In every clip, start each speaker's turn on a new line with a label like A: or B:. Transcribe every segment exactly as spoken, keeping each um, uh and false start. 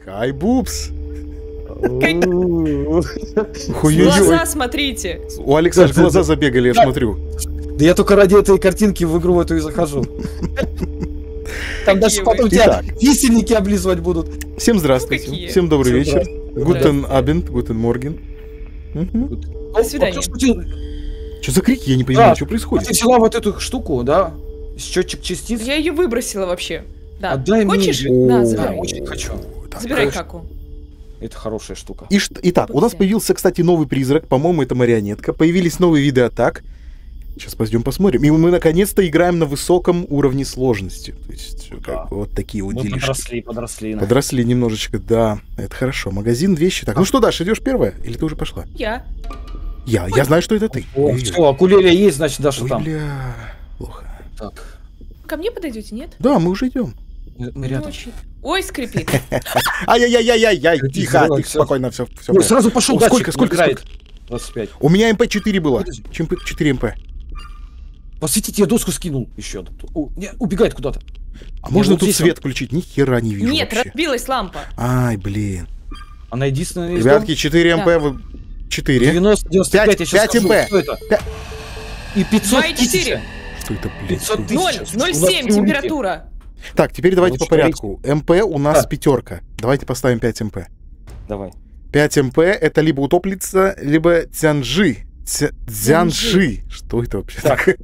A: Хай, бубс.
B: Глаза смотрите.
A: У Алекса аж глаза забегали, я смотрю.
C: Да я только ради этой картинки в игру эту и захожу. Там даже потом тебя висельники облизывать будут.
A: Всем здравствуйте. Всем добрый вечер. Гутен абенд, гутен морген.
B: До свидания.
A: Что за крики? Я не понимаю, что происходит.
C: Ты взяла вот эту штуку, да? Счетчик частиц.
B: Я ее выбросила вообще. Да.
C: Отдай
B: Хочешь?
C: мне.
B: Да, забирай.
C: Очень хочу.
B: Забирай каку.
C: Это хорошая штука.
A: И, итак, у нас появился, кстати, новый призрак. По-моему, это марионетка. Появились новые виды атак. Сейчас пойдем посмотрим. И мы наконец-то играем на высоком уровне сложности. То есть, как бы, вот такие вот делишки.
C: Подросли, подросли.
A: Подросли немножечко, да. Это хорошо. Магазин, вещи. Так, ну что, Даша, идешь первая? Или ты уже пошла?
B: Я.
A: Я. Я знаю, что это ты.
C: О, все, акулелия есть, значит, Даша
A: Ой,
C: там.
A: бля. Плохо.
C: Так.
B: Ко мне подойдете, нет?
A: Да, мы уже идем.
C: Мы рядом.
B: Ой, скрипит.
A: Ай-яй-яй-яй-яй, тихо, тихо, спокойно, все.
C: Ой, сразу пошел дальше.
A: Сколько, сколько, сколько?
C: двадцать пять.
A: У меня эм пэ четыре было. четыре эм пэ.
C: Посветите, я доску скинул еще. Не, убегает куда-то.
A: А можно тут свет включить? Ни хера не вижу.
B: Нет, разбилась лампа.
A: Ай, блин.
C: Она единственная.
A: Ребятки, четыре эм пэ, четыре.
C: девяносто, девяносто пять, я сейчас
A: пять эм пэ.
C: И пятьсот тысяч.
A: Что это, блин?
B: ноль, ноль семь температура.
A: Так, теперь давайте по порядку. эм пэ у нас пятерка. Давайте поставим пять эм пэ.
C: Давай.
A: пять эм пэ это либо утоплица, либо тянжи. Дзянжи. Что это вообще такое?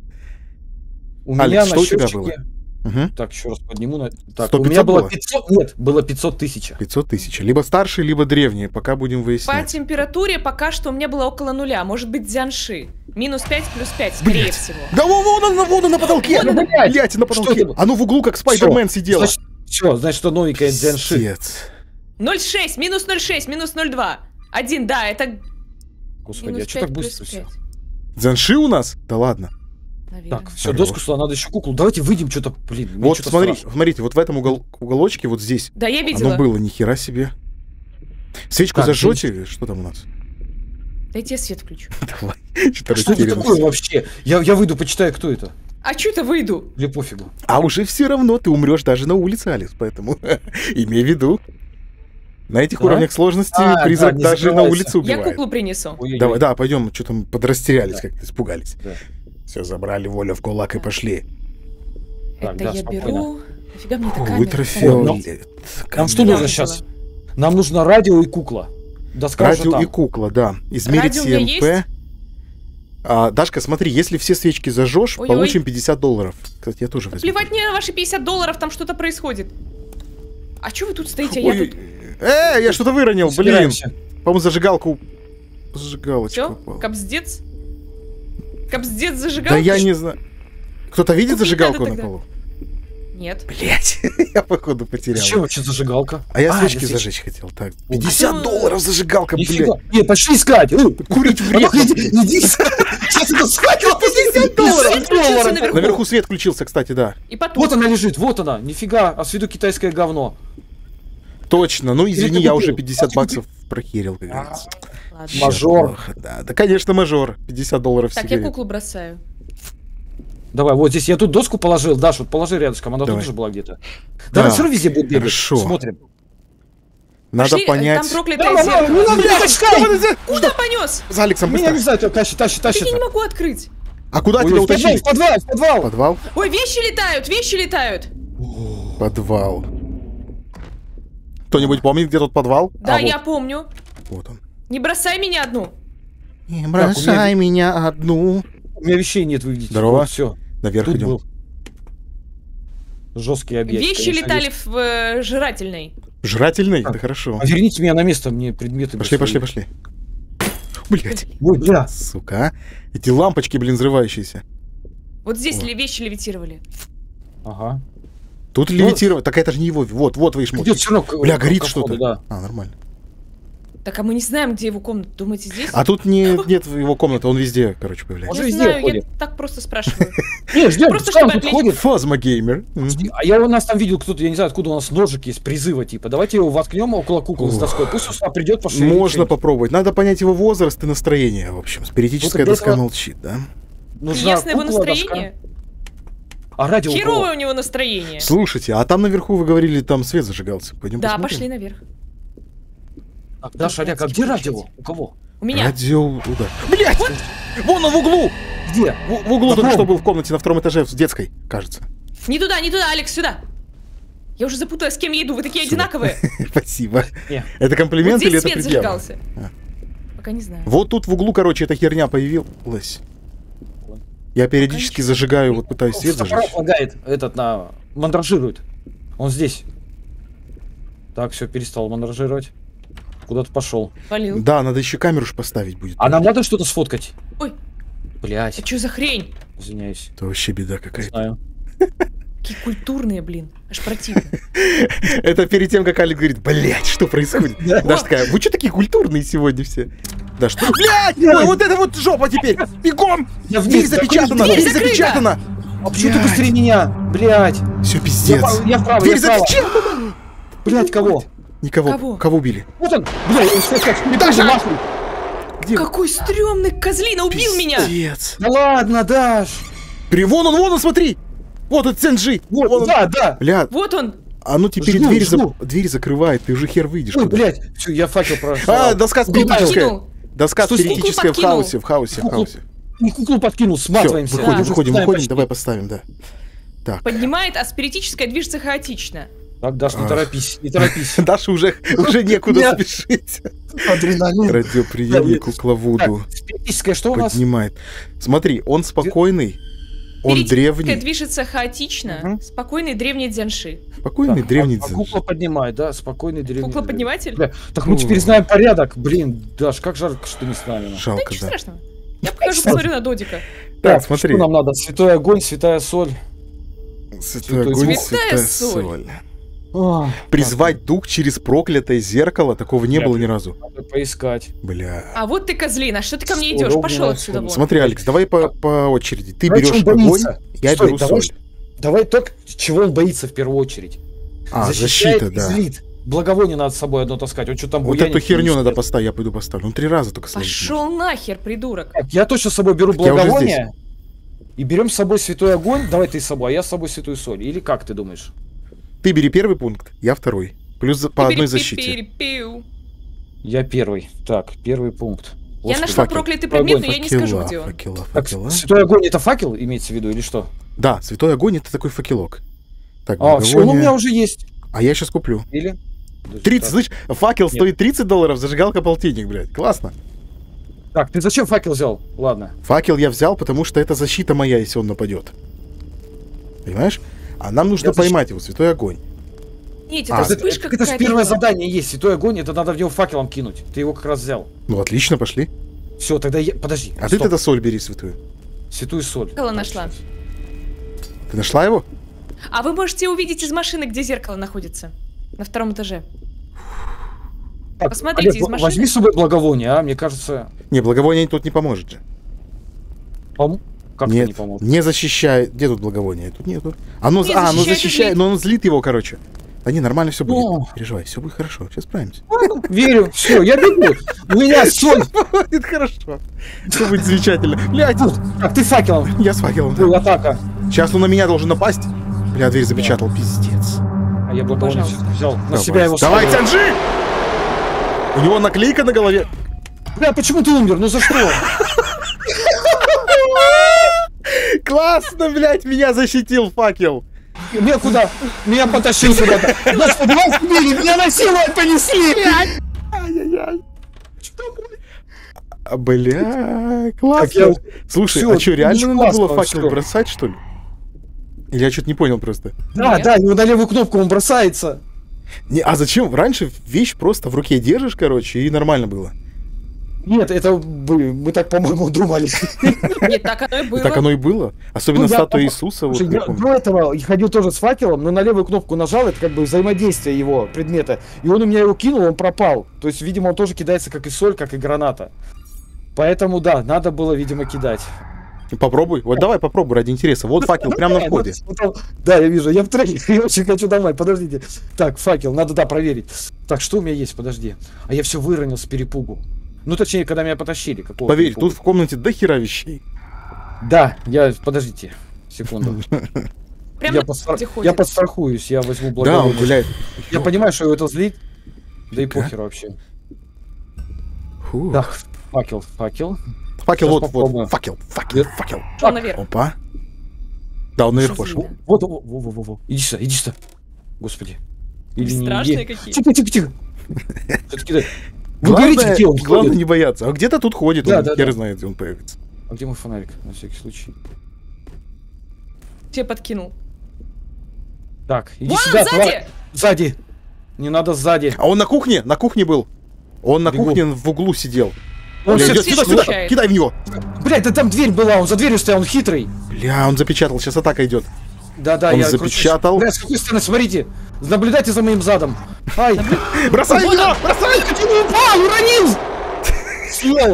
C: У меня
A: что у тебя было?
C: Угу. Так, еще раз подниму. На... Так, у меня было пятьсот, нет, было пятьсот тысяч.
A: пятьсот тысяч. Либо старшие, либо древние, пока будем выяснять.
B: По температуре пока что у меня было около нуля, может быть дзянши. Минус пять плюс пять, скорее
A: Блять.
B: всего.
A: Да вон, вон она, вон она на потолке!
B: Вон
A: она, блять, на потолке! Оно в углу, как Спайдермен сидела.
C: Значит, все, значит, что новенькая дзянши.
B: ноль шесть, минус ноль шесть, минус ноль два. Один, да, это...
C: Господи, а что так быстро все?
A: Дзянши у нас? Да ладно.
B: Наверное.
C: Так, все, доску сюда, надо еще куклу. Давайте выйдем, что-то, блин.
A: Вот смотри, смотрите, вот в этом угол, уголочке, вот здесь.
B: Да, я видела.
A: Оно было, нихера себе. Свечку зажжете, что там у нас?
B: Дайте я свет включу.
A: Давай.
C: Что это такое вообще? Я, я выйду, почитаю, кто это.
B: А чё-то выйду?
C: Или пофигу.
A: А уже все равно ты умрешь даже на улице, Алекс, поэтому имей в виду. На этих да? уровнях сложности а, призрак да, даже на улице убивает.
B: Я куклу принесу.
A: Ой-ой-ой. Давай, да, пойдем, что там подрастерялись, да. как-то испугались. Да. Все, забрали волю в кулак да. и пошли.
B: Это так, да, я спокойно. беру. Нафига мне такая
A: Ультрафиолет.
C: Нам что нужно сейчас? Нам нужно радио и кукла.
A: Доска радио и кукла, да. Измерить си эм пэ. А, Дашка, смотри, если все свечки зажжешь, Ой-ой. получим пятьдесят долларов. Кстати, я тоже возьму.
B: Плевать мне на ваши пятьдесят долларов, там что-то происходит. А что вы тут стоите? А я тут...
A: Э, я что-то выронил, блин. По-моему, зажигалку... Зажигалочка
B: упала. Капздец? Капздец зажигалка?
A: Да я не знаю. Кто-то видит Купить зажигалку на полу?
B: Нет.
A: Блять, я походу потерял.
C: Зачем вообще зажигалка?
A: А я а, свечки зажечь хотел. Так, пятьдесят а долларов зажигалка, блядь.
C: Нет, пошли искать.
A: Курить в реку.
C: Иди, сейчас это схватил пятьдесят долларов.
A: Наверху свет включился, кстати, да.
C: Вот она лежит, вот она. Нифига, а с виду китайское говно.
A: Точно, ну извини, я уже пятьдесят баксов прохерил, как говорится.
C: Мажор.
A: Да, да, конечно, мажор. пятьдесят долларов
B: Так, я куклу бросаю.
C: Давай, вот здесь я тут доску положил. Даш, вот положи рядышком, она тут же была где-то. Да, все равно везде будет бегать.
A: Хорошо.
C: Смотрим.
A: Надо понять.
B: Там проклятое зеркало. Куда понес?
A: За Алексом быстро.
C: Я не знаю, тащи, тащи, тащи.
B: Я не могу открыть.
A: А куда тебя утащить?
C: В подвал, в подвал.
A: Подвал?
B: Ой, вещи летают, вещи летают.
A: Подвал. Кто-нибудь помнит, где тут подвал?
B: Да, я помню.
A: Вот он.
B: Не бросай меня одну.
A: Не бросай меня одну.
C: У меня вещей нет, вы видите.
A: Здорово.
C: Все.
A: Наверх идем.
C: Был. Жесткий объект.
B: Вещи конечно, летали есть. в э, жрательной.
A: Жрательной? Да хорошо.
C: А верните меня на место, мне предметы.
A: Пошли, пошли, пошли. Блять.
C: Ой, бля.
A: Сука. Эти лампочки, блин, взрывающиеся.
B: Вот здесь ли вещи левитировали.
C: Ага.
A: Тут ну, левитировать. Так это же не его. Вот, вот вы шмотки. Бля, горит что-то.
C: Да.
A: А, нормально.
B: Так, а мы не знаем, где его комната. Думаете, здесь?
A: А тут не, нет его комнаты, он везде, короче, появляется.
B: Я
C: везде
B: знаю,
C: ходит.
B: я так просто спрашиваю.
C: Не, ждем, просто чтобы тут ходит.
A: Фазмогеймер.
C: А я у нас там видел кто-то, я не знаю, откуда у нас ножик есть, призыва типа. Давайте его воткнем около куклы с доской. Пусть он сюда придет, пошевелит.
A: Можно попробовать. Надо понять его возраст и настроение, в общем. Спиритическая доска молчит, да?
B: Ясно его настроение?
C: А радио
B: херовое у него настроение.
A: Слушайте, а там наверху вы говорили, там свет зажигался. Пойдем
B: да,
A: посмотрим.
B: пошли наверх.
C: Так, Даша, Олег, а где радио? У кого?
B: У меня.
A: Радио... Удар. Блять! Вон он в углу!
C: Где?
A: В, в углу только что был в комнате на втором этаже, с детской, кажется.
B: Не туда, не туда, Алекс, сюда. Я уже запуталась, с кем я иду, вы такие
A: Сюда.
B: одинаковые.
A: Спасибо.
C: Не.
A: Это комплимент
B: Вот
A: или
B: здесь
A: это
B: свет
A: предъява?
B: зажигался.
A: А.
B: Пока не знаю.
A: Вот тут в углу, короче, эта херня появилась. Я периодически зажигаю, вот пытаюсь свет зажечь.
C: Аппарат лагает, этот на... мандражирует. Он здесь. Так, все, перестал мандражировать. Куда-то пошел.
B: Валил.
A: Да, надо еще камеру ж поставить будет.
C: А нам надо что-то сфоткать?
B: Ой,
C: Блять,
B: это что за хрень?
C: извиняюсь.
A: Это вообще беда
C: Не
A: какая-то.
C: знаю.
B: Какие культурные, блин. Аж противно.
A: Это перед тем, как Алекс говорит, блять, что происходит? Даша такая, вы что такие культурные сегодня все? Да что? Блять! Ой, вот это вот жопа теперь! Бегом!
C: Я
A: Дверь
C: вниз,
A: запечатана!
B: дверь
A: Дверь
B: закрыта!
A: запечатана!
C: А почему ты быстрее меня? Блять.
A: Все,
C: Я,
A: пиздец.
C: по- я вправо,
A: Дверь
C: я вправо.
A: запечатана!
C: Блять, кого?
A: Никого.
B: Кого?
A: Кого убили?
C: Вот он. Блять, он что, как
A: Даша!
C: нахуй.
A: Где?
B: Какой стрёмный козлина убил меня!
A: Пиздец.
C: Да ладно, Даш.
A: При... Вон он, вон он, смотри! Вот этот Сенджи!
C: Вот,
A: Вон он.
C: да, да.
A: Бля,
B: Вот он!
A: а ну теперь
C: Жду,
A: дверь,
C: жду.
A: за... дверь закрывает, ты уже хер выйдешь.
C: Ой,
A: куда.
C: блять. Все, я факел прошел.
A: А, доска
B: Куклу
A: спиритическая.
B: подкинул.
A: Доска
C: Что,
A: спиритическая в
B: куклу
A: хаосе, в хаосе, в
C: Куклу
A: хаосе.
C: Не куклу подкинул,
A: Все,
C: сматываемся.
A: выходим,
B: Да.
A: выходим,
C: Знаем
A: выходим,
C: почти.
A: давай поставим, да. Так.
B: Поднимает, а спиритическая движется хаотично.
C: Так, Даш, не
A: Ах.
C: торопись, не торопись.
A: Даша уже, уже некуда
C: Нет.
A: спешить.
C: Адреналин.
A: Радиоприемник
C: Так,
A: кукловоду
C: спиритическое что у нас?
A: поднимает. Смотри, он спокойный, он
B: Спиритическая
A: древний.
B: движется хаотично.
C: Мгм.
B: Спокойный древний дзянши.
A: Спокойный,
C: Так,
A: древний
C: а- а
A: дзен.
C: кукла поднимает, да? Спокойный древний.
B: Кукла-подниматель?
C: Бля, так мы теперь знаем порядок. Блин, Даш, как жалко, что не с нами.
B: Да
A: Жалко,
B: ничего
A: да.
B: страшного. Я покажу, посмотрю на Додика.
A: Так, смотри.
C: Что нам надо? Святой огонь, святая соль.
A: Святой
C: Святой
A: огонь,
B: Святая
A: святая
B: соль.
A: соль.
C: А,
A: Призвать дух через проклятое зеркало, такого не
C: Бля,
A: было ни разу.
C: надо поискать.
A: Бля.
B: А вот ты, козлина, что ты ко мне
C: Соль,
B: идешь?
C: огненная
B: Пошел
C: соль.
B: отсюда вон.
A: Смотри, Алекс, давай по, по очереди. Ты
C: Давай,
A: берешь
C: чего он
A: огонь,
C: боится?
A: я
C: Стой,
A: беру
C: давай,
A: соль.
C: Давай то, чего он боится в первую очередь.
A: А,
C: Защищает
A: защита,
C: и
A: да.
C: злит. Благовоние надо с собой одно таскать. Он что там
A: Вот
C: буянит,
A: эту херню
C: не
A: надо
C: успеет.
A: поставить, я пойду поставлю. Он три раза только словить.
B: Пошел нахер, придурок.
C: Так, я точно с собой беру
A: Так я уже
C: благовоние. И берем с собой святой огонь. Давай ты с собой, а я с собой святую соль. Или как ты думаешь?
A: Ты бери первый пункт, я второй. Плюс за- по одной защите.
B: Пи-пи-пи-пи-пиу.
C: Я первый. Так, первый пункт.
B: Я
C: Господи.
B: нашла
A: факел.
B: проклятый предмет, но
C: Огонь,
B: я не скажу,
A: Факела,
B: где он.
A: факела,
C: Так,
A: факела.
C: святой огонь это факел имеется в виду или что?
A: Да, святой огонь это такой факелок. Так,
C: А, все, ну у
A: благовоние.
C: меня уже есть.
A: А я сейчас куплю.
C: Или? Даже
A: тридцать,
C: так.
A: слышь, факел
C: Нет.
A: стоит тридцать долларов, зажигалка полтинник, блядь. Классно.
C: Так, ты зачем факел взял? Ладно.
A: Факел я взял, потому что это защита моя, если он нападет. Понимаешь? А нам нужно
C: Я защищ-
A: поймать его, святой огонь.
B: Нет,
A: А,
B: это
C: это,
B: вспышка
C: это, же
B: какая-то.
C: первое
B: была.
C: задание есть. Святой огонь, это надо в него факелом кинуть. Ты его как раз взял.
A: Ну отлично, пошли.
C: Все, тогда я... Подожди.
A: А ты
C: стоп.
A: тогда соль бери святую.
C: Святую соль.
B: Зеркало нашла.
A: Ты нашла его?
B: А вы можете увидеть из машины, где зеркало находится. На втором этаже.
C: Так,
B: Посмотрите,
C: Олег,
B: из машины.
C: возьми с собой благовоние, а? Мне кажется...
A: Не, благовоние тут не поможет же.
C: Пом... Как
A: Нет,
C: это не поможет?
A: не защищает. Где тут благовоние? Тут нету. Оно,
B: Не
A: а, оно
B: защищает и
A: защищает,
B: злит.
A: но он злит его, короче. Да не, нормально все будет.
C: О.
A: Не переживай, все будет хорошо. Сейчас справимся.
C: Верю. Все, я бегу. У меня соль.
A: Будет хорошо. Все будет замечательно. Блядь,
C: Так, ты факелом.
A: я с факелом.
C: Ой,
A: Да.
C: атака.
A: Сейчас он на меня должен напасть. Бля, дверь запечатал, пиздец.
C: А я благовоние
B: Пожалуйста.
C: всё-таки взял. На
A: Давай.
C: себя его
A: Давай,
C: ставлю.
A: Тянжи! У него наклейка на голове.
C: Бля, почему ты умер? Ну за что?
A: Классно, блядь, меня защитил факел.
C: Меня куда? Меня потащил куда-то. Господи, вас убили, меня насиловать понесли.
A: Ай-яй-яй. А, Бля, классно.
C: Так я-
A: Слушай,
C: всё,
A: а что, реально
C: ну,
A: надо было
C: классно,
A: факел
C: всё.
A: бросать, что ли? Или я что-то не понял просто.
C: Да,
B: Нет.
C: да, его на левую кнопку он бросается.
A: Не, а зачем? Раньше вещь просто в руке держишь, короче, и нормально было.
C: Нет, это мы, мы так, по-моему, думали.
B: Нет, так оно и
A: И
B: было.
A: так оно и было. Особенно
C: Ну, я
A: статуя
C: пом-
A: Иисуса. Вот,
C: Слушай,
A: я
C: я
A: помню.
C: до этого я ходил тоже с факелом, но на левую кнопку нажал, это как бы взаимодействие его предмета. И он у меня его кинул, он пропал. То есть, видимо, он тоже кидается как и соль, как и граната. Поэтому, да, надо было, видимо, кидать.
A: Попробуй. Вот давай попробуй ради интереса. Вот факел прямо на
C: Да,
A: входе.
C: вот, вот, Да, я вижу, я в трейлере, я очень хочу домой, подождите. Так, факел, надо, да, проверить. Так, что у меня есть, подожди. А я все выронил с перепугу. Ну, точнее, когда меня потащили. Какого
A: Поверь,
C: перепугу?
A: тут в комнате до хера вещей.
C: Да, я, подождите, секунду.
B: Прямо
C: Я,
B: на
C: подстра-
B: где ходит.
C: я подстрахуюсь, я возьму
A: Да, он
C: благовоние.
A: гуляет.
C: Я понимаю, что его это злит. Да и
A: Фига.
C: похер вообще.
A: Фу.
C: Так, факел, факел.
A: Факел,
C: Сейчас
A: вот,
C: попробую.
A: вот, факел, факел,
C: Нет.
A: факел.
B: Шел наверх.
A: Опа. Да, он наверху
B: Что
A: пошел.
B: за-
C: Вот, во, во, во, во, во. Иди сюда, иди сюда. Господи. Или не
B: Страшные
C: иди.
B: какие.
C: Тихо, тихо, тихо. Все-таки да. Вы говорите, где он
A: главное
C: ходит?
A: не бояться. А где-то тут ходит,
C: Да,
A: он
C: да,
A: хер
C: да.
A: знает, где он появится.
C: А где мой фонарик, на всякий случай?
B: Тебе подкинул.
C: Так, иди
B: Вон,
C: сюда,
B: сзади!
C: тварь. Сзади! Не надо сзади.
A: А он на кухне, на кухне был. Он на
C: Бегу.
A: кухне в углу сидел.
C: Он
A: Бля,
C: всё
A: идёт
B: всех
A: сюда, сюда,
B: включает.
A: кидай в него.
C: Блядь, да там дверь была, он за дверью стоял, он хитрый.
A: Бля, он запечатал, сейчас атака идет.
C: Да-да,
A: Он
C: я
A: запечатал.
C: Бля, с какой стороны, смотрите. Наблюдайте за моим задом. Ай,
A: Бросай в него, бросай!
C: ты не упал, уронил! Съел.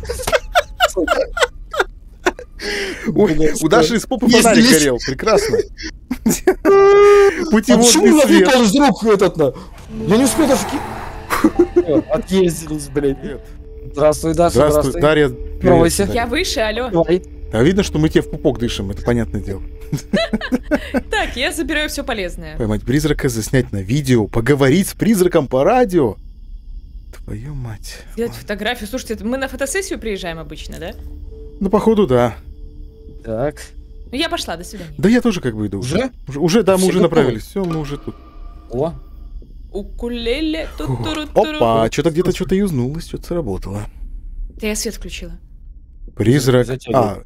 A: Ой,
C: Бля,
A: у
C: что?
A: Даши из попы
C: Есть,
A: фонарик
C: есть.
A: горел, прекрасно.
C: А почему
A: Путеводный
C: меня
A: свет.
C: выпал из рук этот на? Я не успел даже ки- Всё, отъездились, блядь. Здравствуй, Даша,
A: Здравствуй,
C: здравствуй.
A: Дарья.
C: Здравствуйте.
A: привет.
B: Я выше, алло.
C: Давай.
A: А видно, что мы тебе в пупок дышим, это понятное дело.
B: Так, я забираю все полезное.
A: Поймать призрака, заснять на видео, поговорить с призраком по радио. Твою мать.
B: Сделать фотографию. Слушайте, это мы на фотосессию приезжаем обычно, да?
A: Ну, походу, да.
C: Так.
B: Ну, я пошла, до свидания.
A: Да я тоже как бы иду.
C: Уже?
A: Уже, уже да, мы
C: Все
A: уже
C: готовы?
A: направились. Все, мы уже тут.
C: О,
B: Укулеле.
A: Фух.
B: ту-туру-туру.
A: Опа, что-то где-то что-то юзнулось, что-то сработало.
B: Да я свет включила.
A: Призрак.
C: Затягивай.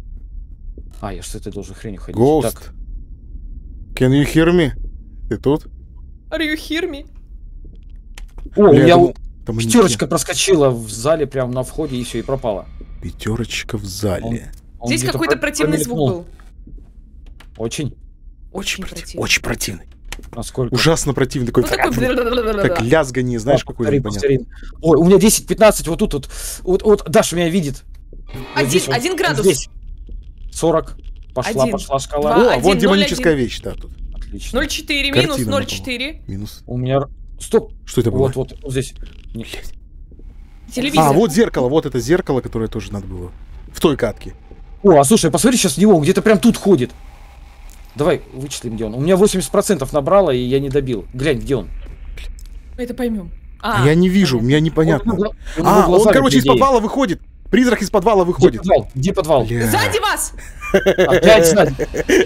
A: А,
C: а, я ж с этой должен хрень ходить.
A: Ghost.
C: Так,
A: Can you hear me? Ты тут?
B: Are you hear me?
C: О, у
A: Бля, я
C: меня
A: думал, там они-
C: пятерочка проскочила в зале прямо на входе и все, и пропала.
A: Пятерочка в зале.
C: Он
B: Здесь
C: где-то
B: какой-то
C: про-
B: противный звук
C: промелькнул.
B: был.
C: Очень.
B: Очень
A: против-
B: противный.
A: Очень противный.
C: Насколько?
A: Ужасно противный. Такой,
B: Ну, такой...
A: как лязганье, знаешь,
C: А,
A: какой
C: повтори,
A: непонятно.
C: повтори. Ой, у меня десять пятнадцать вот тут вот. Вот, вот Даша меня видит. Вот
B: Один-
C: здесь вот,
B: один
C: вот
B: градус.
C: Здесь. сорок. Пошла,
B: Один,
C: пошла шкала.
B: два,
A: О,
B: один,
A: вот
B: ноль,
A: демоническая
B: один.
A: вещь, да, тут.
C: Отлично.
B: ноль четыре минус
A: Картина
B: ноль
A: напала.
B: четыре.
A: Минус.
C: У меня... Стоп.
A: Что это было?
C: Вот, вот, вот здесь. Не-
B: Телевизор.
A: А, вот зеркало, вот это зеркало, которое тоже надо было. В той катке.
C: О, а слушай, посмотри сейчас в него, он где-то прям тут ходит. Давай вычислим, где он. У меня восемьдесят процентов набрало, и я не добил. Глянь, где он.
B: Мы это поймем.
A: А, я не вижу,
B: понятно.
A: мне непонятно.
C: Он- он- он
A: А,
C: в
A: он,
C: глаза
A: короче, из
C: глядеет.
A: подвала выходит. Призрак из подвала
C: Где
A: выходит.
C: подвал? Где подвал?
A: Бля.
B: Сзади вас!
C: Опять сзади.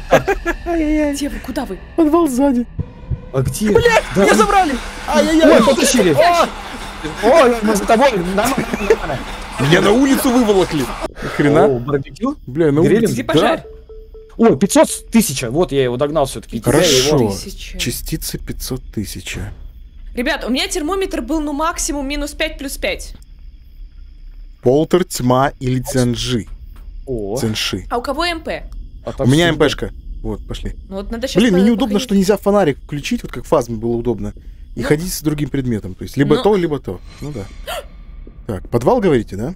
B: Где вы? Куда вы?
A: Подвал сзади.
C: А где? Блядь,
A: Меня забрали!
C: Ой,
A: Ай-яй-яй!
C: потащили. Ой, мы за тобой. Нормально, нормально.
A: Меня на улицу выволокли. Ни хрена.
C: О, барбекю?
A: Бля, на
C: Грилем?
A: улице.
B: Где
A: Да.
B: пожар?
C: Ой, пятьсот тысяч. Вот я его догнал все-таки.
A: Хорошо.
B: Тысяча.
A: Частицы пятьсот тысяч.
B: Ребят, у меня термометр был ну максимум минус пять плюс пять.
A: Полтер, тьма или цянжи.
C: О,
A: Цянши.
B: А у кого МП?
C: а
A: У меня МПшка. Вот, пошли.
B: Ну вот надо сейчас.
A: Блин, мне неудобно, что нельзя фонарик включить, вот как в фазме было удобно. И
B: Ну.
A: ходить с другим предметом. То есть либо
B: Ну.
A: то, либо то. Ну да. Так, подвал говорите, да?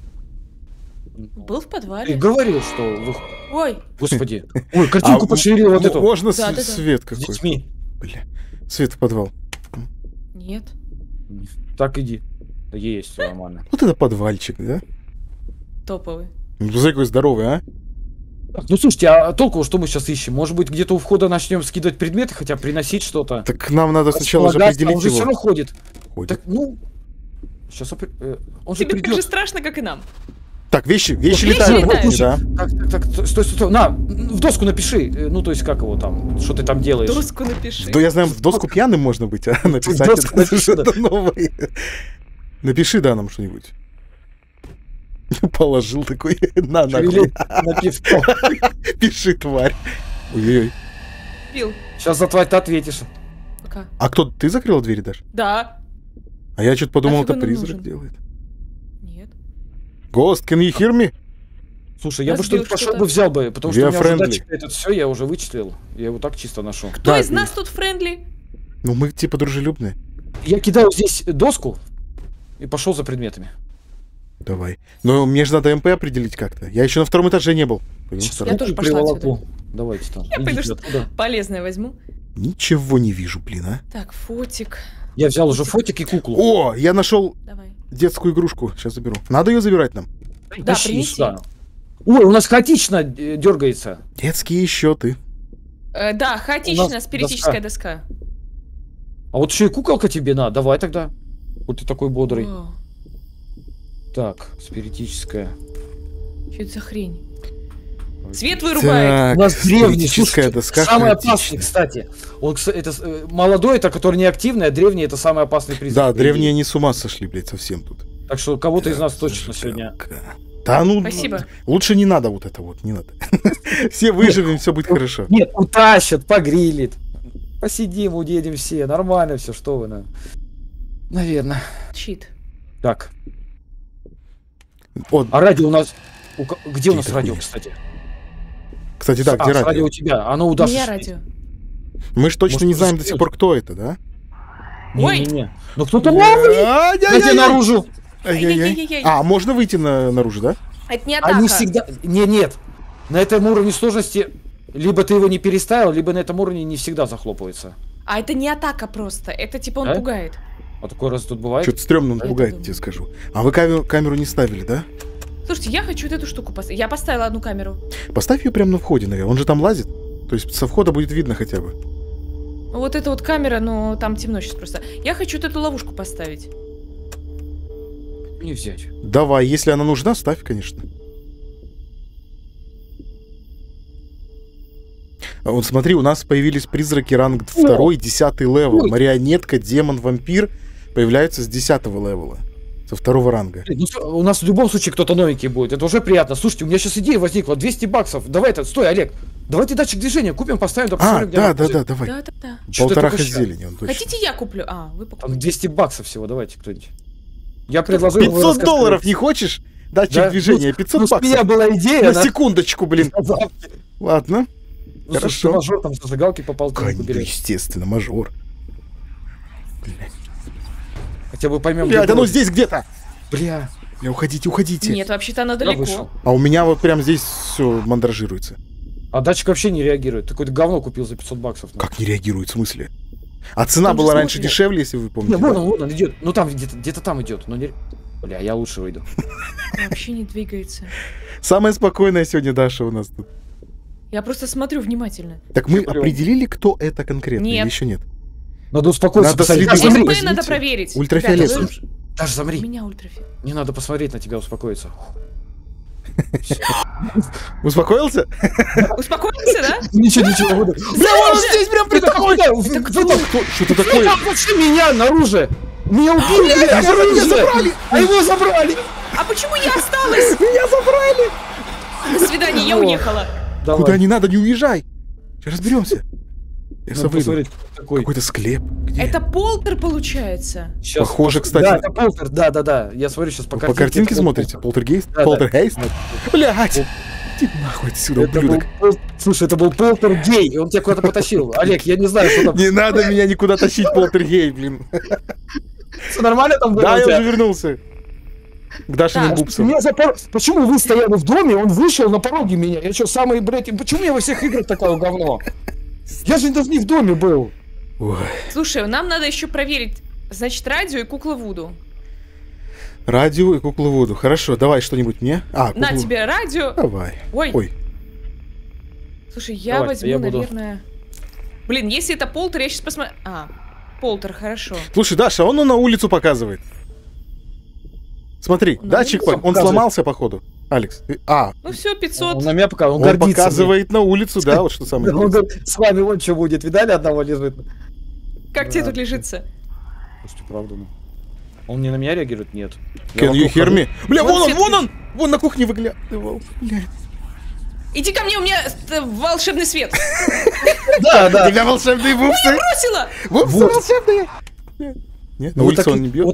B: Был в
C: Ты
B: подвале.
C: говорил, что... вы-
B: Ой,
C: Господи. Ой, картинку
A: А,
C: пошире вот
A: м-
C: эту.
A: Можно с-
B: Да, да, да.
A: свет
C: С
A: какой-то.
C: детьми.
A: Бля. Свет в подвал.
B: нет.
C: Так иди. Да есть, всё нормально.
A: Вот это подвальчик, да?
B: Топовый.
A: Ну, посмотри, какой здоровый, а?
C: Так, ну слушайте, а толку, что мы сейчас ищем? Может быть, где-то у входа начнем скидывать предметы, хотя приносить что-то?
A: Так нам надо сначала же
C: Располагаться,
A: определить
C: он же все
A: его.
C: равно ходит.
A: Ходит.
C: Так, ну... Сейчас он же
B: Тебе так же
C: придет.
B: страшно, как и нам.
A: Так, вещи, вещи
B: Вещи
A: летают.
B: летают.
A: Вот, да.
C: Так, так, так, стой, стой, стой. На, в доску напиши. э, Ну, то есть, как его там, что ты там делаешь.
B: Доску напиши.
A: Да я знаю, в доску пьяным можно быть, а написать
C: доску
A: это
C: напиши,
A: что-то новое. Напиши, да, нам что-нибудь. Положил такой на нахуй.
C: Шевелить на пивко.
A: Пиши, тварь. Ой-ой-ой.
B: Пил.
C: Сейчас за тварь ты ответишь.
B: Пока.
A: А кто, ты закрыла двери даже?
B: Да.
A: А я что-то подумал,
B: Нафиг
A: это
B: он нам
A: призрак
B: нужен?
A: делает.
B: Нет.
A: Ghost, can you hear me?
C: Слушай, я бы
B: Разбил
C: что-то пошел
B: что-то.
C: бы взял бы, потому что
A: We
C: у
A: are
C: меня уже
A: friendly.
C: датчик этот все, я уже вычислил. Я его так чисто нашел.
B: Кто
A: Да,
B: из
A: ты-
B: нас тут френдли?
A: Ну, мы типа дружелюбные.
C: Я кидаю здесь доску и пошел за предметами.
A: Давай. Но мне же надо МП определить как-то. Я еще на втором этаже не был. Пойдем
C: Сейчас
A: второй.
B: Я тоже
C: руку
B: пошла
C: приволоку. Давайте там.
B: Я пойду,
C: идите
B: что
C: оттуда.
B: полезное возьму.
A: Ничего не вижу, блин, а.
B: Так, фотик.
C: Я взял уже фотик и куклу.
A: О, я нашел
B: Давай.
A: детскую игрушку. Сейчас заберу. Надо ее забирать нам.
B: Да,
C: Тащи
B: принеси.
C: сюда. Ой, у нас хаотично э, дергается.
A: Детские счеты.
B: Э, да, хаотичная
C: У нас
B: спиритическая доска.
C: А вот еще и куколка тебе надо. Давай тогда. Вот ты такой бодрый.
B: О.
C: Так, спиритическая.
B: Что это за хрень? Свет вырубает.
C: У нас древний,
A: спиритическая
C: слушайте,
A: доска
C: самый
A: хаотичная.
C: опасный, кстати. Он, кс- это, э, молодой, это который не активный, а древний это самый опасный призрак.
A: Да,
C: по идее.
A: древние не с ума сошли, блядь, совсем тут.
C: Так что кого-то из нас
A: Так,
C: точно сегодня.
A: зажигалка. Да ну,
B: Спасибо.
A: лучше не надо вот это вот, не надо. Все выживем, все будет хорошо.
C: Нет, утащат, погрилит. Посидим, уедем все, нормально все, что вы на. Наверное.
B: Щит.
C: Так,
A: Вот,
C: а радио у нас. у ко- Где у нас
A: Тихо,
C: радио,
A: хуйня.
C: кстати?
A: кстати, да,
C: а,
A: где
C: с радио
A: радио?
C: у тебя, оно у
B: У
C: Даши
B: меня
C: стоит.
B: радио.
A: Мы же точно
C: Может,
A: не знаем до
C: успеют?
A: сих пор, кто это, да?
B: Ой!
C: Не-не-не. Ну кто-то новый! Дайте наружу!
A: Ай-яй-яй.
B: Ай-яй-яй-яй.
A: А, можно выйти на, наружу, да?
B: Это не атака.
C: Они всегда. Не, нет. На этом уровне сложности либо ты его не переставил, либо на этом уровне не всегда захлопывается.
B: А это не атака просто. Это типа он
C: Да?
B: пугает.
C: А такой раз тут бывает.
A: Что-то стрёмно он
B: Я
A: пугает,
B: думаю.
A: тебе скажу. А вы камеру, камеру не ставили, да?
B: Слушайте, я хочу вот эту штуку поставить. Я поставила одну камеру.
A: Поставь ее прямо на входе, наверное. Он же там лазит. То есть со входа будет видно хотя бы.
B: Вот эта вот камера, но там темно сейчас просто. Я хочу вот эту ловушку поставить.
C: Не взять.
A: Давай, если она нужна, ставь, конечно. А вот смотри, у нас появились призраки ранг второй, десятый левел.
C: Ой.
A: Марионетка, демон, вампир появляются с десятого левела. Со второго ранга.
C: Ну, всё, у нас в любом случае кто-то новенький будет. Это уже приятно. Слушайте, у меня сейчас идея возникла. двести баксов. Давай это. Стой, Олег. Давайте датчик движения купим, поставим, да
A: А,
C: посмотрим, где
A: да,
C: она
A: да,
C: будет.
A: да, давай.
B: Да, да, да.
C: Что-то
A: Полтораха
C: только ща.
A: зелени, он точно.
B: Хотите, я куплю? А, вы
C: Там
B: покупаете.
C: двести баксов всего, давайте кто-нибудь. Я предложил... вы
A: пятьсот
C: расскажете.
A: долларов не хочешь? Датчик
C: Да?
A: движения,
C: Ну,
A: пятьсот
C: ну, с меня
A: баксов.
C: была идея.
A: На
C: она-
A: секундочку, блин. Ладно.
C: Ну, слушай,
A: Хорошо.
C: ты мажор там зажигалки по полтиннику
A: Конечно,
C: берешь.
A: естественно, мажор.
C: Хотя бы поймем,
A: Блядь,
C: где
A: оно
C: будет.
A: здесь где-то.
C: Бля.
A: Бля, уходите, уходите.
B: Нет, вообще-то она
C: Я
B: далеко.
C: вышел.
A: А у меня вот прям здесь все мандражируется.
C: А датчик вообще не реагирует. Ты какое-то говно купил за пятьсот баксов.
A: Как не реагирует, в смысле? А цена
B: Там же
A: была раньше
B: смотрят.
A: дешевле, если вы
C: Не,
A: помните.
C: вон
A: да?
C: он, вон он идет. Ну там где-то где-то там идет. Но не... Бля, я лучше выйду.
B: Вообще не двигается.
A: Самая спокойная сегодня Даша у нас тут.
B: Я просто смотрю внимательно.
A: Так мы
C: Прям.
A: определили, кто это конкретно,
B: Нет.
A: или еще нет?
C: Надо успокоиться.
A: Надо
C: посмотреть.
A: следить.
C: Даже
A: Смотри,
B: СП
A: возьмите.
B: надо проверить.
A: Ультрафиолет.
B: Ребята, вы-
C: Даже
B: У
C: замри.
B: меня ультрафиолет.
C: Не надо посмотреть на тебя, успокоиться.
A: Успокоился?
B: Успокоился, да?
C: Ничего, ничего, буду.
A: Бля, он здесь прям при тобой! Что-то такое.
C: Пошли меня наружу! Меня убили!
A: Бля,
C: наружу!
A: меня забрали!
C: А его забрали!
B: А почему я осталась?
A: Меня забрали!
B: До свидания, я
C: О.
B: уехала.
C: Давай.
A: Куда не надо, не уезжай! Сейчас разберемся. Я
C: Надо
A: выйду.
C: посмотреть, какой.
A: Какой-то склеп. Где?
B: Это полтер получается.
C: Щас.
A: Похоже, кстати.
C: Да, это полтер, да, да, да. Я смотрю сейчас по
A: Вы
C: картинке.
A: по картинке
C: это был
A: смотрите?
C: полтер.
A: Полтергейст?
C: Да, да.
A: Полтергейст? Блядь! Иди нахуй отсюда,
C: Это был
A: ублюдок.
C: пол- Слушай, это был полтер гей, и он тебя куда-то потащил. Олег, я не знаю, что там.
A: Не надо меня никуда тащить, полтергей, блин.
C: Все нормально там было
A: Да,
C: у
A: я
C: тебя?
A: уже вернулся. К Дашиным
B: Так,
A: бубсам.
C: Меня запор... Почему вы стояли в доме, он вышел на пороге меня? Я что, самый, блядь, почему я во всех играх такое говно? Я же даже не в доме был.
A: Ой.
B: Слушай, нам надо еще проверить, значит, радио и кукла Вуду.
A: Радио и куклу воду. Хорошо, давай что-нибудь мне. А,
B: На
A: куклу-
B: тебе радио.
A: Давай.
B: Ой,
A: Ой.
B: слушай, я
C: Давай,
B: возьму,
C: я буду.
B: наверное... Блин, если это полтер, я сейчас посмотрю... А, полтер, хорошо.
A: Слушай, Даша, он на улицу показывает. Смотри,
B: На
A: датчик,
B: улицу
A: он
C: показывает?
A: сломался, походу. Алекс, ты- а,
B: Ну все,
C: Он
B: пятьсот.
C: на меня пока, он,
A: он
C: гордится.
A: показывает на улицу, да, вот что самое
C: мне. Он
A: интересное.
C: говорит, с вами вон что будет, видали, одного лежит?
B: Как тебе
C: Да.
B: тут лежится?
C: Слушайте, правда, ну. Он не на меня реагирует? Нет. Я
A: Can
C: вокруг
A: you hear
C: хожу.
A: me? Бля,
B: Вон
A: вон он,
B: свет
A: вон он! Вон на кухне выглядывал. Бля.
B: Иди ко мне, у меня э, волшебный свет.
C: Да,
A: У
C: да.
A: тебя волшебные вупсы.
B: Бросила!
A: Вупсы
C: Вот.
A: волшебные. Нет, на
C: Вот
A: улице
C: так
A: он
C: и-
A: не бьет.
C: вот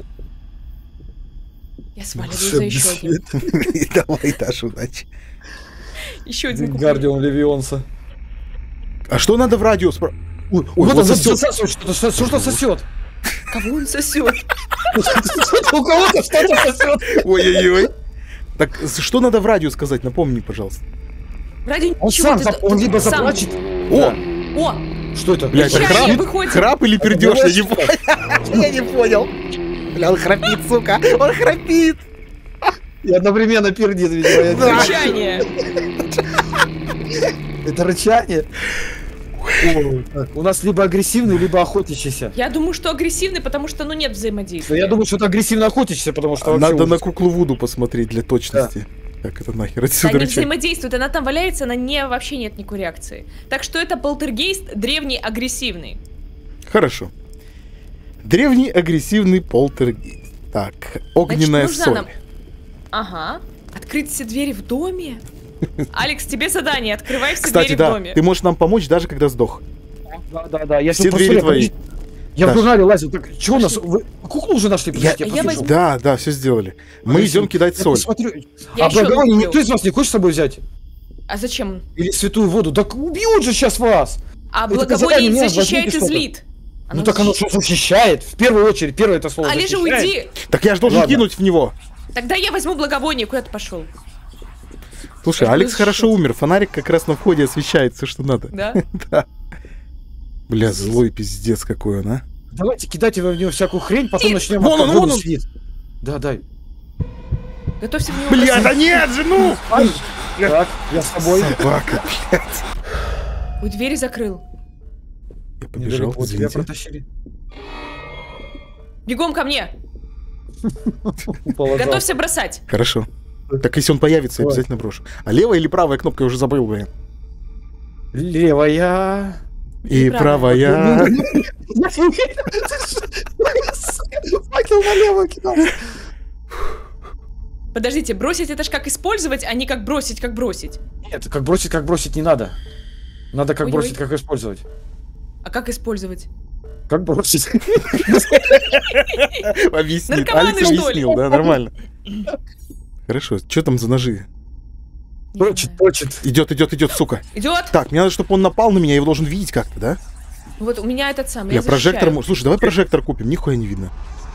B: Я сваливаю за еще один.
A: Давай, Даша, удачи.
B: Еще один куплю.
C: Гардион Левионса.
A: А что надо в радио спро... Ой, ой,
C: Вот
A: вот
C: он
A: сосёт.
C: засасывает что-то, что- что-то сосет.
B: Кого он сосет?
C: У кого-то что-то сосет.
A: Ой-ой-ой. Так, с- что надо в радио сказать? Напомни, пожалуйста.
B: Радио
C: Он
B: ничего,
C: сам,
B: ты-
C: зап- он
B: ты
C: либо
B: сам.
C: заплачет.
A: О,
B: О,
C: Что это?
A: блядь, это
B: Рычание,
A: храп?
B: выходим.
A: Храп или пердеж? Я не
C: Давай,
A: понял. Я не понял. Бля, он храпит, сука. Он храпит.
C: И одновременно пердит, видимо. я не
A: Да.
C: знаю.
B: рычание.
C: Это рычание. О, так, у нас либо агрессивный, либо охотящийся.
B: Я думаю, что агрессивный, потому что, ну, нет
C: Но
B: взаимодействия.
C: я думаю, что это агрессивно охотящийся, потому что вообще
A: Надо на
C: ужас.
A: куклу Вуду посмотреть для точности. Как это нахер отсюда
B: Они
A: рычать?
B: взаимодействуют, она там валяется, она не, вообще нет никакой реакции. Так что это полтергейст древний агрессивный.
A: Хорошо. Древний агрессивный полтергейст. Так, огненная
B: нужна
A: соль.
B: нам- Ага. Открыть все двери в доме? Алекс, тебе задание, открывай все
A: Кстати,
B: двери в
A: да,
B: доме.
A: ты можешь нам помочь, даже когда сдох.
C: Да, да, да. Я
A: Все
C: тут
A: двери
C: посмотрел,
A: твои.
C: подожди. Я в
A: Даш.
C: журнале лазил. Так, что у нас? Вы куклу уже нашли? Подождите,
B: Я
C: посмотрю.
B: возьму.
A: Да, да, все сделали. Мы
C: Подожди,
A: идем кидать
C: я
A: соль.
C: посмотрю.
B: Я
C: А
B: еще
C: благовоние
B: купил.
C: никто из вас не хочет с собой взять?
B: А зачем?
C: Или святую воду? Так убьют же сейчас вас!
B: А
C: Это
B: благовоние
C: задание меня,
B: защищает и
C: возьмите что-то.
B: злит.
C: Ну так оно что защищает? В первую очередь, первое это слово
B: Олежа,
C: защищает.
B: уйди!
A: Так я же должен
C: Ладно.
A: кинуть в него.
B: Тогда я возьму благовоние, куда ты пошел?
A: Слушай,
B: Я
A: Алекс
B: буду
A: хорошо
B: защищать.
A: умер. Фонарик как раз на входе освещает все, что надо.
B: Да?
A: Да. Бля, злой пиздец какой он, а.
C: Давайте кидайте в него всякую хрень, потом начнем...
A: Вон он,
C: воду
A: вон он!
C: сидеть. Да, дай.
B: Готовься в него
A: Бля,
B: бросать.
A: да нет же, ну!
C: Ай, так, я с тобой.
A: Собака, блядь.
B: Ой, двери закрыл.
A: Я побежал,
C: Недалеко тебя
A: извините.
C: протащили.
B: Бегом ко мне!
C: Положил.
B: Готовься бросать.
A: Хорошо. Так если он появится, я
C: Давай.
A: обязательно брошу. А левая или правая кнопка, я уже забыл, блин.
C: Левая.
A: И
B: правая.
A: правая.
C: Факел налево кидал.
B: Подождите, бросить это ж как использовать, а не как бросить, как бросить.
C: Нет, как бросить, как бросить не надо. Надо как
B: Ой-ой.
C: бросить, как использовать.
B: А как использовать?
C: Как бросить?
A: Объяснил.
B: Наркоманы,
A: Алекс
B: что ли?
A: объяснил, да, нормально. Хорошо, что там за ножи?
B: Не
C: Точит,
B: знаю.
C: точит.
A: Идет, идет, идет, сука.
B: Идет?
A: Так, мне надо, чтобы он напал на меня, я его должен видеть как-то, да?
B: Вот у меня этот самый.
A: Я прожектор... мо- Слушай, давай прожектор купим, нихуя не видно.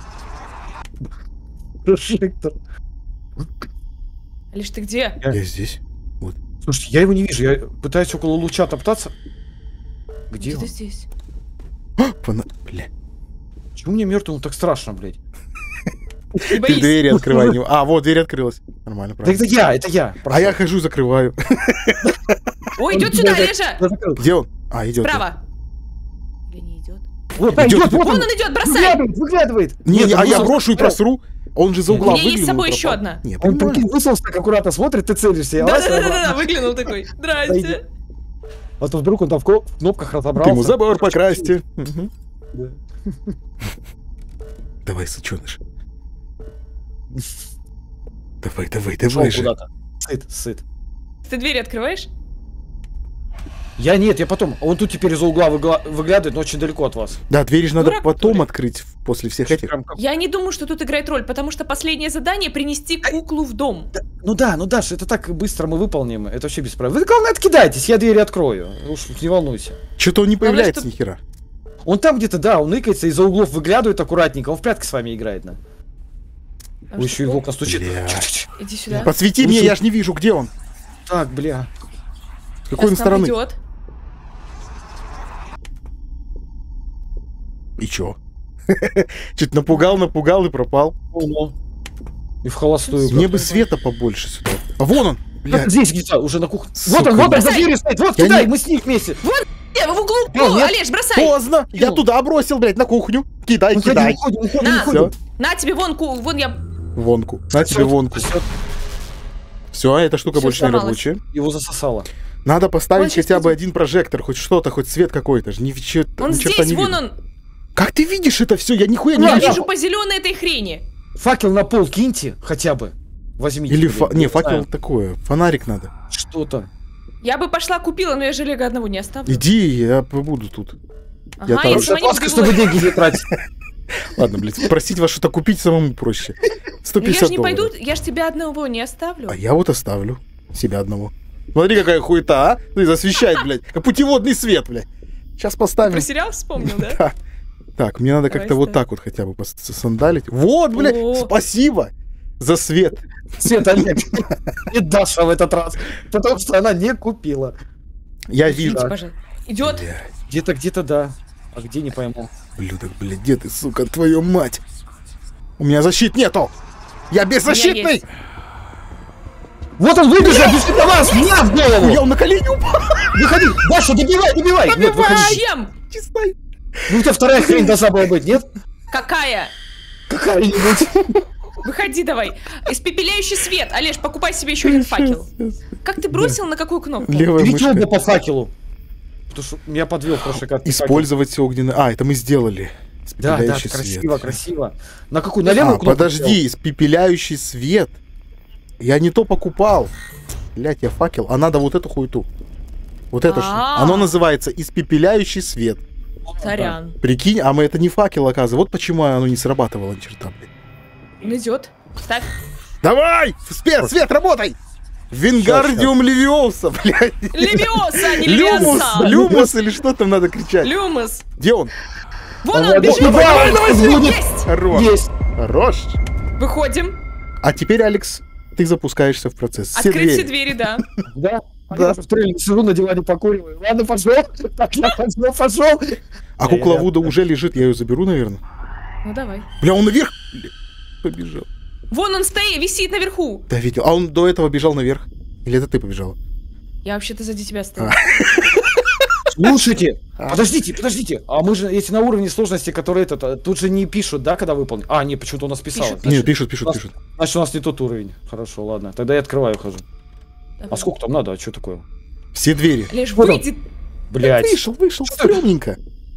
C: Прожектор.
B: Лишь ты где?
C: Я-
A: Я здесь.
C: Слушай, я его не вижу. Я пытаюсь около луча топтаться. Где
B: Где
C: он?
B: ты здесь?
A: Фона- Бля.
C: Почему мне мертвому так страшно, блядь?
B: Не
A: Ты
B: боись.
A: двери открывай. не- А, вот дверь открылась. Нормально,
C: Да
A: правильно.
C: это я, это я.
A: А я хожу, закрываю.
B: Ой, идет
C: Он
B: сюда,
C: тебя
B: Лежа!
C: закрыл.
A: Где он? А, идет.
B: Справа. Или не идет?
C: Вот,
A: Идет,
C: идет,
A: идет.
C: вот
B: Вон
C: он.
B: он идет, бросай!
C: Выглядывает, выглядывает.
A: Не,
C: Нет,
A: не,
C: он
A: а я
C: высох-
A: брошу и просру. Он же за угла
B: У меня есть
A: выглянул.
B: с собой
A: пропал.
B: еще одна.
A: Не,
C: Он
A: понимаю.
C: прикинь, высунулся так аккуратно смотрит, ты целишься. я лазь,
B: Да-да-да, выглянул такой. Здрасте.
C: А то вдруг он там в кно- в кнопках
A: Ты
C: разобрался.
A: ему забор покрасьте. Мгм.
C: Да.
A: Давай, сученыш. Давай, давай,
C: Ушел
A: давай же.
C: куда-то. Сыт, сыт.
B: Ты двери открываешь?
C: Я нет, я потом. Он тут теперь из-за угла выгла- выглядывает, но очень далеко от вас.
A: Да, двери же надо
B: Дурак, что
A: потом
B: ли?
A: открыть в- после всех этих.
C: Прям как-
B: Я не думаю, что тут играет роль, потому что последнее задание — принести куклу в дом.
C: Да, ну да, ну Даш, это так быстро мы выполним. Это вообще без проблем. Вы, главное, откидайтесь, я двери открою. Уж не волнуйся.
A: Что-то он не
B: Главное,
A: появляется
B: чтоб-
A: ни хера.
C: Он там где-то, да, он ныкается, из-за углов выглядывает аккуратненько. Он в прятки с вами играет, да.
B: Потому
C: Ой,
B: что-
C: еще и в окна стучит.
A: Бля.
C: Чу-чу-чу.
B: Иди сюда.
A: Подсвети мне, я ж не вижу, где он.
C: Так, бля.
A: С какой он
B: Сейчас к нам
A: стороны?
B: идет.
A: И чё? Чуть напугал, напугал и пропал.
C: О, и в холостую.
A: Мне
C: как-то.
A: бы света побольше сюда. А вон он! Бля.
C: Так, здесь где-то, уже на кухне.
A: Сука,
C: Вот он, вот он, за
B: бросай!
C: дверью стоит. Вот,
A: Я
C: кидай,
A: не-
C: мы с ним вместе.
B: Э, в углу,
C: О,
B: О,
C: нет.
B: Олеж, бросай!
A: Поздно! Я
C: Ну.
A: туда бросил, блядь, на кухню. Кидай,
C: Уходим,
A: кидай.
C: уходим, уходим,
B: На.
C: уходим.
A: Все,
B: На тебе вон, ку- вон я...
A: вонку. На тебе вонку.
C: Всё,
A: Все, эта штука
B: Всё,
A: больше не
B: сломалась.
A: рабочая.
C: его засосало.
A: Надо поставить
B: Он сейчас
A: хотя бы
B: идет.
A: один прожектор, хоть что-то, хоть свет какой-то. Ж ни, чё-
B: Он
A: ни черта
B: здесь,
A: не
B: вон
A: видно.
B: он.
A: Как ты видишь это все? Я нихуя не
B: Я
A: вижу.
B: вижу по зеленой этой хрени.
C: Факел на пол киньте, хотя бы. Возьмите.
A: Или
C: блин,
A: фа... Не,
C: я
A: факел
C: знаю.
A: такое. Фонарик надо.
C: Что-то.
B: Я бы пошла купила, но я же Лего одного не оставлю.
A: Иди, я побуду тут. я
B: Ага,
A: там-
B: если они
C: Ласка, чтобы
B: сбегут.
C: деньги не тратить.
A: Ладно, блядь, просить вас что-то купить самому проще. сто
B: Ну я
A: пятьдесят
B: же не
A: долларов.
B: пойду, я же тебя одного не оставлю.
A: А я вот оставлю себя одного. Смотри, какая хуета, а? Ты засвещает, блядь. Как путеводный свет, блядь. Сейчас поставим.
B: Про сериал вспомнил, да?
A: Да. Так, мне надо
B: Давай
A: как-то вот
B: ставь.
A: так вот хотя бы пос- сандалить. Вот, блядь,
B: О.
A: спасибо за свет.
C: Свет, Олег. И Даша в этот раз. Потому что она не купила.
A: Я вижу.
B: Идите, пожалуйста. Идет.
A: Блядь,
C: Где-то, где-то, да. А где, не пойму.
A: блюдок, блядь, где ты, сука, твою мать? У меня защит нету. Я беззащитный.
B: есть.
C: Вот он выбежал, бежит на вас, мне в голову!
A: Я на колени упал!
C: Выходи! Даша, добивай, добивай! Нет, выходи.
B: Чем?
A: Чистай.
C: Ну, у тебя вторая хрень должна была быть, нет?
B: Какая?
C: Какая-нибудь.
B: Выходи давай. Испепеляющий свет. Олеж, покупай себе еще один факел. Как ты бросил, на какую кнопку?
A: Левая
C: Перейти оба
A: мышка.
C: по факелу. Потому что меня подвел в прошлый раз.
A: Использовать огненный... А, это мы сделали.
C: Да, да,
A: Испепеляющий
C: красиво,
A: свет.
C: красиво. На какую? На левую
A: А,
C: кнопку?
A: подожди, испепеляющий свет. Я не то покупал. Блять, я факел. А надо вот эту хуету. Вот это что?
B: А.
A: Оно называется испепеляющий свет.
B: Сорян.
A: Прикинь, а мы это не факел, оказывается. Вот почему оно не срабатывало ни черта, блядь.
B: Он идет. Так.
A: Давай! Свет, свет, работай! Вингардиум левиоса, блядь.
B: Левиоса, а не
A: Люмус,
B: Левиоса.
A: люмус или что там надо кричать?
B: Люмус.
A: Где он?
B: Вон
C: А
B: он
C: вот
B: бежит.
C: давай,
B: Давай,
C: давай,
B: давай,
C: будет.
B: Есть.
A: Хорош.
C: Есть.
A: Хорош.
B: Выходим.
A: А теперь, Алекс, ты запускаешься в процесс. Все
B: Открыть все
A: двери.
B: двери, да.
C: Да.
A: Да.
C: Я в трейлере сижу на диване покуриваю. Ладно, пошел. Так, я пошел, пошел.
A: А кукла Вуда уже лежит, я ее заберу, наверное.
B: Ну давай.
A: Бля, он наверх Бля, побежал.
B: Вон он стоит, висит наверху.
A: Да, видел. А он до этого бежал наверх? Или это ты побежала?
B: Я вообще-то сзади тебя стою.
C: Слушайте,
A: А.
C: подождите, подождите. А мы же, если на уровне сложности, который этот, а, тут же не пишут, да, когда выполнен? А, не, почему-то у нас писало.
B: Пишут.
A: Нет,
C: Значит,
A: пишут, пишут,
C: у нас-
A: пишут.
C: Значит, у нас не тот уровень. Хорошо, ладно. Тогда я открываю, хожу.
B: Давай.
C: А сколько там надо? А что такое?
A: Все двери.
B: Лишь
C: Вот он.
B: выйди.
C: Блять.
A: Вышел, вышел, стрёмненько.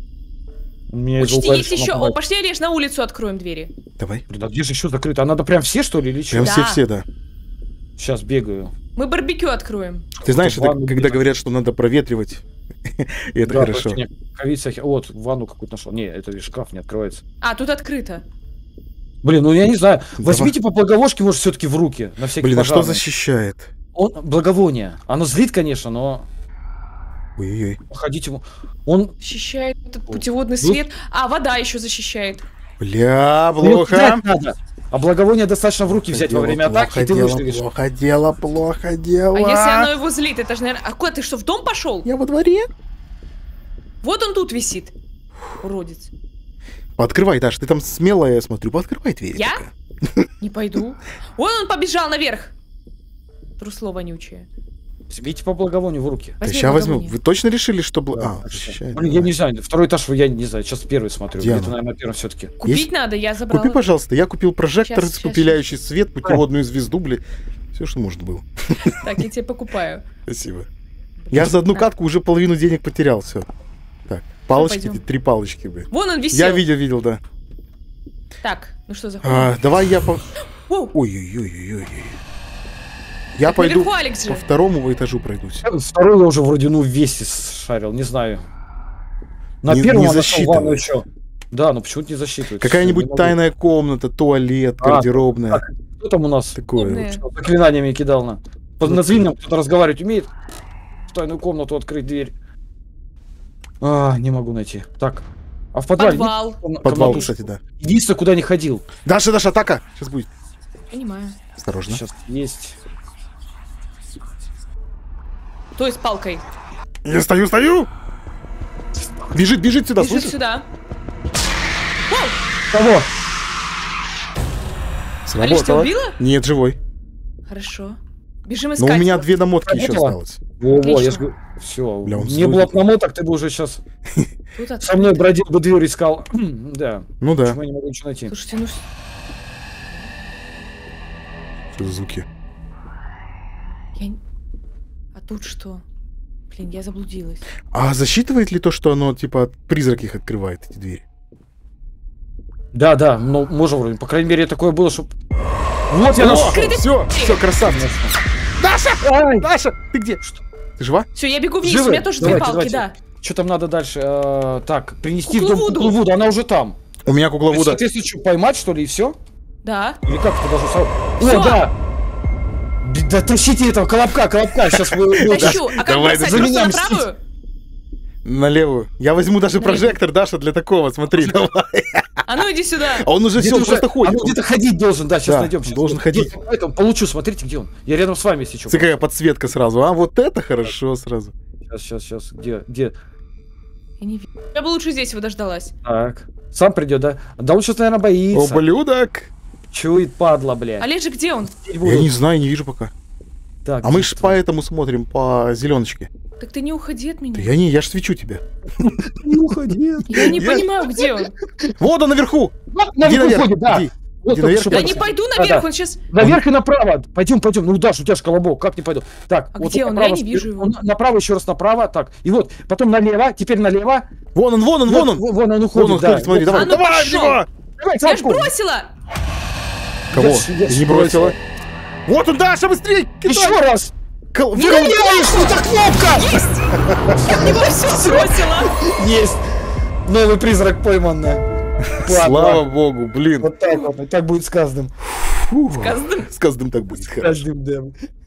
C: У меня из
B: Учти,
C: угла
B: есть
C: решил
B: еще. О,
C: нападать.
B: пошли, Леш, на улицу откроем двери.
A: Давай.
C: Блин, а где же еще закрыто? А надо прям все, что ли, или что?
A: Прям
B: Да.
A: все-все, да.
C: Сейчас бегаю.
B: Мы барбекю откроем.
A: Ты знаешь, это
C: ванну
A: когда
C: бежать.
A: говорят, что надо проветривать. И это
C: Да,
A: хорошо.
C: точно, не, ковид всякий- Вот, ванну какую-то нашел. Не, это лишь шкаф не открывается.
B: А, тут открыто.
C: Блин, ну я не знаю.
A: Давай.
C: Возьмите по благовошке, может, все-таки в руки. На всякий
A: Блин, а что
C: пожарный.
A: защищает?
C: Он, благовоние. Оно злит, конечно, но
A: Ой-ой-ой.
C: ходить ему. Он.
B: Защищает этот путеводный
C: Ну.
B: свет. А, вода еще защищает.
A: Бля,
C: его
A: плохо.
C: кидать надо. А благовоние достаточно в руки взять во
A: Дело
C: время атаки,
A: плохо,
C: и ты
A: дело
C: выживешь.
A: Плохо, дело, плохо, дело.
B: А если оно его злит, это же, наверное... А куда, ты что, в дом пошел?
A: Я во дворе.
B: Вот он тут висит. Уродец.
A: Пооткрывай, Даш, ты там смелая, я смотрю. Пооткрывай двери.
B: Я?
A: только.
B: Не пойду. Вон он побежал наверх. Трусло вонючее.
C: Возьмите по благовонию в руки.
A: Да
B: Возьми
A: сейчас возьму.
B: благовоние.
A: Вы точно решили, что... бла-
C: Да,
A: А,
C: хорошо.
A: защищает.
C: Блин, я не знаю, второй этаж я не знаю, сейчас первый смотрю.
A: Где
C: Где-то,
A: оно?
C: наверное, на первом все-таки.
B: Купить
A: Есть?
B: надо, я забрала.
A: Купи, пожалуйста. Я купил прожектор,
B: Щас, щас,
A: испепеляющий свет, путеводную звезду, блин. Все, что может было.
B: Так, я тебе покупаю.
A: Спасибо. Я за одну
B: Да.
A: катку уже половину денег потерял, все. Так, палочки,
B: пойдем.
A: три палочки, блин.
B: Вон он висел.
A: Я видел, видел, да.
B: Так, ну что за
A: А, давай я по...
B: Воу.
A: Ой-ой-ой-ой-ой. Я
B: Так,
A: пойду
B: наверху Алекс же.
A: по второму этажу пройдусь.
C: Второй я уже вроде, ну, весь шарил, не знаю. На
A: Не-
C: первом
A: не
C: я нашел
A: засчитывает.
C: ванну еще. Да, но почему-то не засчитывает.
A: Какая-нибудь
C: Не могу.
A: тайная комната, туалет,
C: А,
A: гардеробная.
C: так. Кто там у нас?
A: Такое.
B: Умная.
A: вот.
C: Что, заклинаниями кидал на. Под назови нам, кто-то разговаривать умеет. В тайную комнату открыть дверь. А, не могу найти. Так. А в подвале?
B: Подвал.
C: нет ком-
A: Подвал,
C: комнаты?
A: кстати, да.
C: Единственное, куда не ходил.
A: Даша, Даша, атака! Сейчас будет.
B: Понимаю.
A: Осторожно.
C: Сейчас есть.
B: То есть палкой.
A: Я стою, стою! Бежит, бежит сюда,
B: Бежит
A: слышишь?
B: сюда.
C: Кого?
B: Алиш, ты
A: Сработало.
B: убила?
A: Нет, живой.
B: Хорошо. Бежим
A: Но
B: искать.
A: у меня
B: его.
A: две намотки еще
C: Сработало?
A: осталось.
C: Во-во, я
B: Отлично.
C: же все.
A: Бля, он
C: Не
A: злой
C: было бы
A: такой.
C: намоток, ты бы уже сейчас
B: Тут открыто.
C: со мной бродил бы дверь искал. Да.
A: Ну да.
C: Почему я не могу ничего найти?
B: Слушайте, ну...
A: Что за звуки?
B: Я... не- А тут что? Блин, я заблудилась.
A: А засчитывает ли то, что оно, типа, от- призрак их открывает, эти двери?
C: Да, да, но можно вроде. По крайней мере, такое было, чтоб... Вот я нашел.
A: Все, все, красавчик. Даша!
C: Ай!
A: Даша, ты где?
C: Что?
A: Ты жива?
B: Все, я бегу вниз,
C: Живы?
B: у меня тоже
C: Давайте,
B: две палки,
C: давайте.
B: да.
C: Что там надо дальше? Э, так, принести в
B: Куклу
C: дом
B: Вуду.
C: куклу Вуду, она уже там.
A: У меня кукла
C: То есть,
A: Вуда.
C: соответственно, что, поймать, что ли, и все?
B: Да.
C: Или как это должно стать?
B: Всё.
C: О, да! Б- Да тащите этого колобка, колобка, сейчас вы... вы-
B: Тащу. А как
A: Давай,
B: бросать?
C: за
B: Просто
C: меня
B: на
C: мстить.
B: правую?
A: На левую. Я возьму даже
B: На
A: прожектор, Даша, для такого. Смотри, давай.
B: А ну иди сюда.
A: А он уже все,
C: Где-то
A: он
C: уже-
A: просто ходит.
C: а ну, где-то ходить должен, да, сейчас
A: Да,
C: найдем. щас.
A: должен ходить.
C: Где- Поэтому получу, смотрите, где он. Я рядом с вами, если что.
A: Смотри, какая подсветка сразу. А вот это хорошо сразу.
C: Сейчас, сейчас, сейчас. Где, где?
B: Я не вижу. Я бы лучше здесь его дождалась.
C: Так. Сам придет, да? Да он сейчас, наверное, боится.
A: Ублюдок.
C: Чует, падла, блядь.
B: Олежек, где он?
C: Теперь
A: Я
C: буду.
A: не знаю, не вижу пока.
C: Так,
A: А мы ж
C: есть.
A: поэтому смотрим по зеленочке.
B: Так ты не уходи от меня.
A: Да я не, я ж свечу тебе.
C: Не уходи.
B: Я не
A: Я-
B: понимаю, где он.
A: Вот он наверху!
C: Вот,
A: Иди
C: наверх
A: наверх,
C: уходит, да.
A: иди.
C: Вот
A: Иди
C: только
A: наверх.
C: что
B: Я
A: Да,
B: не
C: пойдем.
B: пойду
C: Да,
B: наверх,
C: да.
B: он сейчас...
C: Наверх и направо. Пойдем, пойдем. Ну, Даш, у тебя ж колобок, как не пойду? Так,
B: А
C: вот
B: где
C: тут
B: он?
C: направо,
B: Я не вижу его.
C: он Направо, еще раз направо. Так, и вот, потом налево, теперь налево.
A: Вон он, вон он, вон он!
C: Вот, вон он уходит,
A: Вон он
C: да.
A: ходит, смотри,
C: Вот.
A: давай.
B: А ну
A: Давай в
B: пошел!
A: него!
C: Давай,
B: Я ж
C: Славку.
B: бросила!
A: Кого?
C: Я ж- я ж
A: Не бросила.
C: бросила.
A: Вот он, Даша, быстрее!
C: Еще раз.
A: Кол-
C: Не
A: Верон-
C: меняешь, это кнопка!
B: Я в него все бросила!
C: Есть. Новый призрак пойман.
A: Слава богу, блин.
C: Вот так вот, и так будет с каждым.
A: Фу.
B: С каждым.
A: С каждым так будет.
C: С
A: Хорошо.
C: каждым, да.